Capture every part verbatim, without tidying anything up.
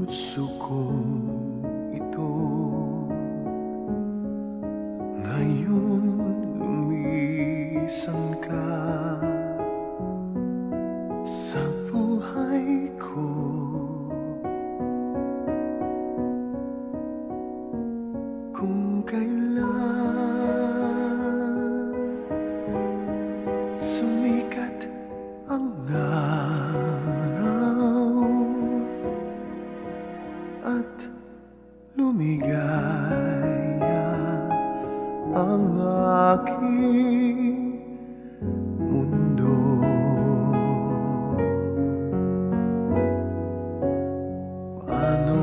puso kong ito ngayon lumisan ka sa buhay ko. Kung kailan sumikat ang araw at lumigaya ang aking mundo, paano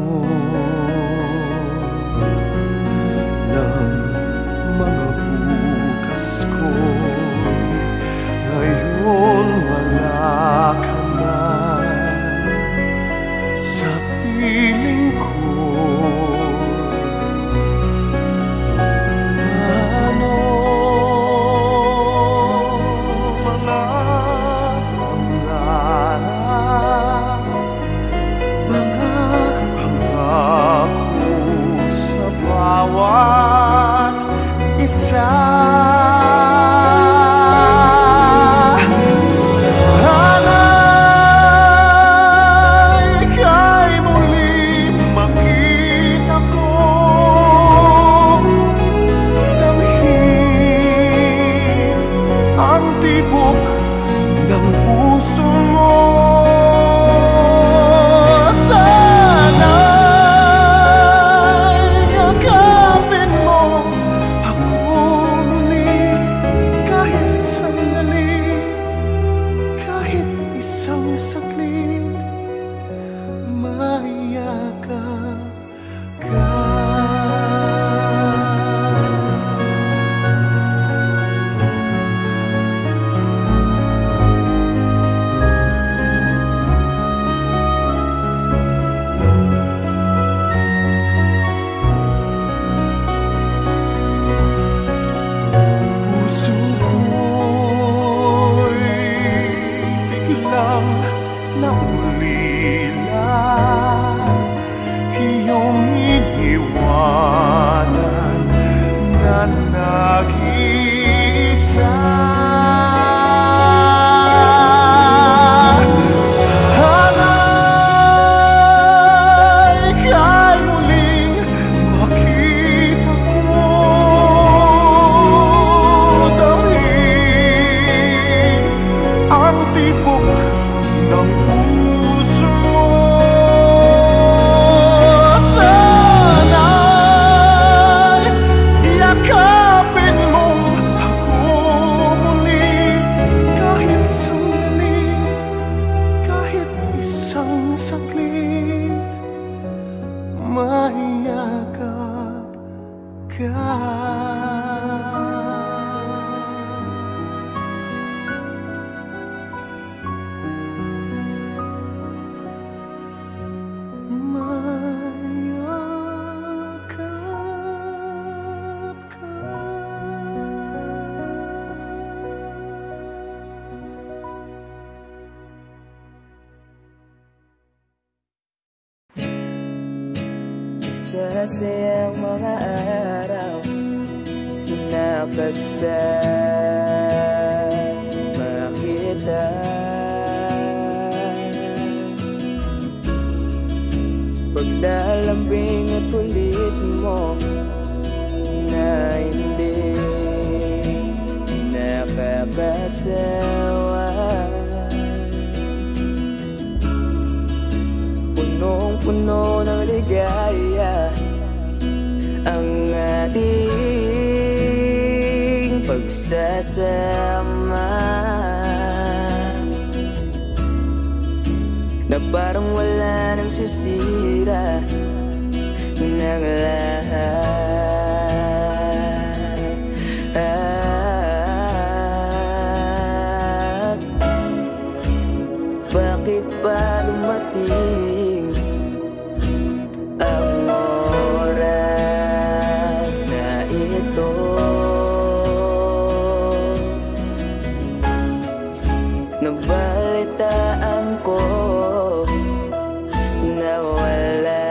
ng mga bukas ko ngayon wala ka na sa piling ko? Paano mga pangarap, mga pangako sa bawat isa? Ng puso mo, sana'y yakapin mo ako muli kahit sandali, kahit isang saglit, mayakap ka. Naulila iyong iniwanan na nag-iisa. Sana'y ika'y muling makita ko dahil ang tibok ng puso mo, sana'y yakapin mo ako muli kahit sandali, kahit isang saglit, mayakap ka. Masasayang mga araw nakasama kita, paglalambing at kulit mo na hindi nakakasawa. Punong-puno ng ligaya ang ating pagsasama, na parang wala nang sisira ng lahat. At bakit ba dumating ang oras na ito? Nabalitaan ko na wala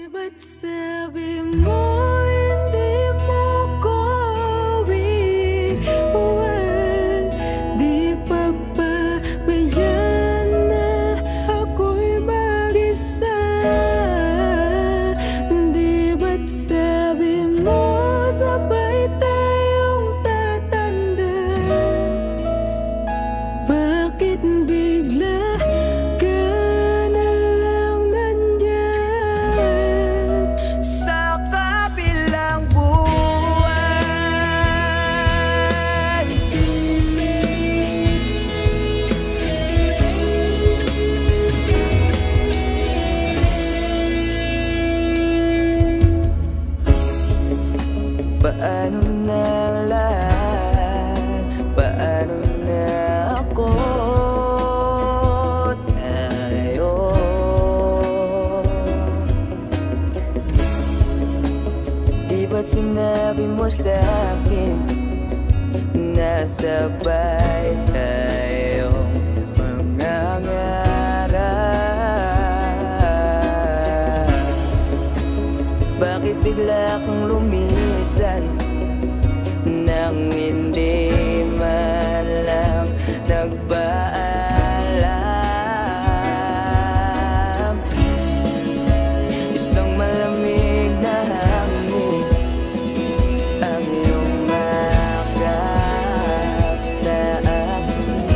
ba't sabi mo hindi mo ko iwan? Di pa ba bayan na ako'y mag-isa? Di ba't sabi mo sabay tayong tatanda? Bakit bigla paano na lahat? Paano na ako? Tayo di ba't sinabi mo sa'kin nasabay tayong mangangarap? Bakit bigla kang lumisan nang hindi man lang nagpaalam? Isang malamig na hangin ang iyong makap sa akin.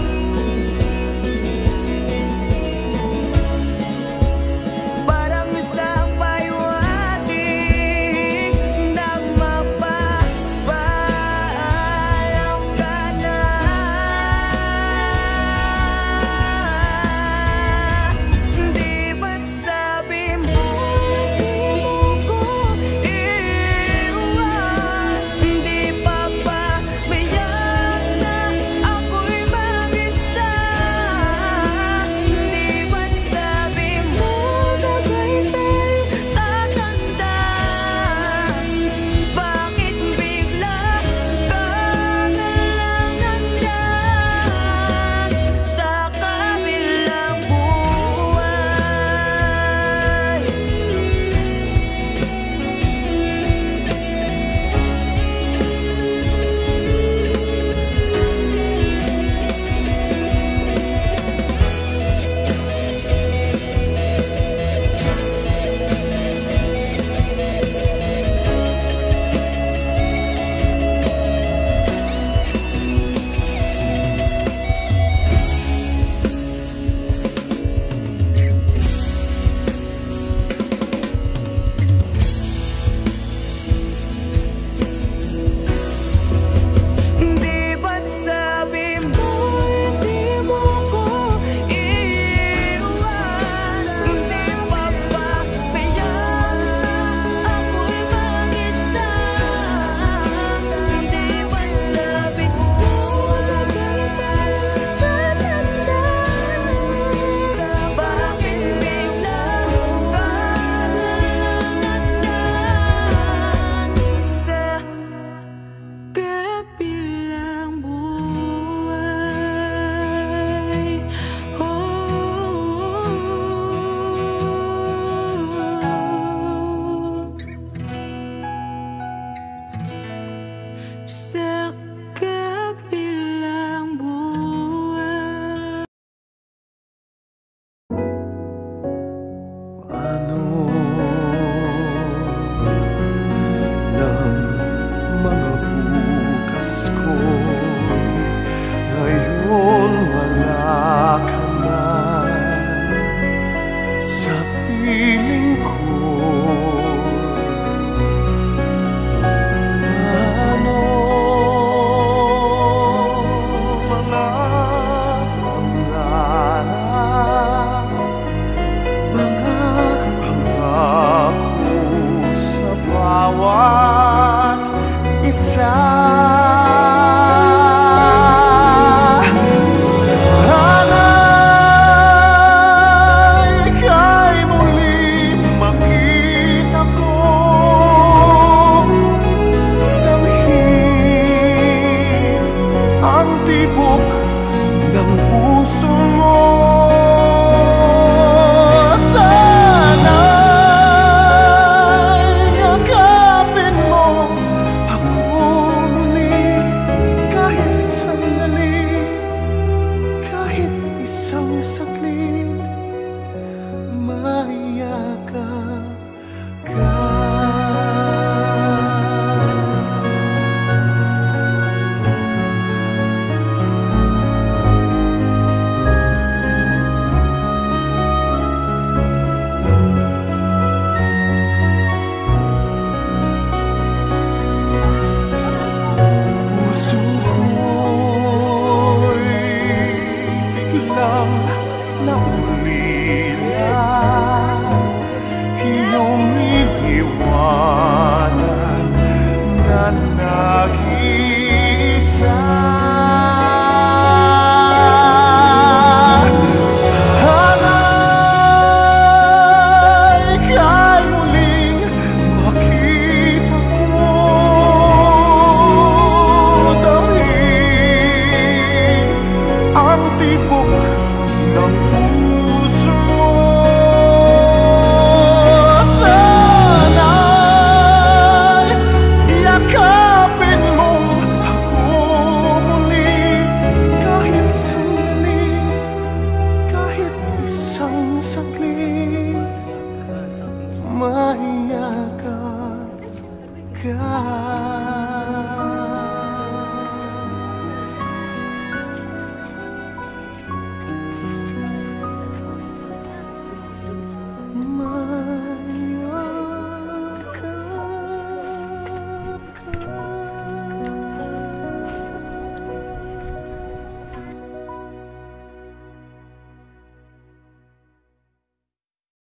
tila iyong iniwanan na nag-iisa. Sana'y ika'y muling makita ko dahil ang tibok ng puso mo. Sana'y yakapin mo ako muli kahit sandali, kahit isang saglit, maiyakap ka.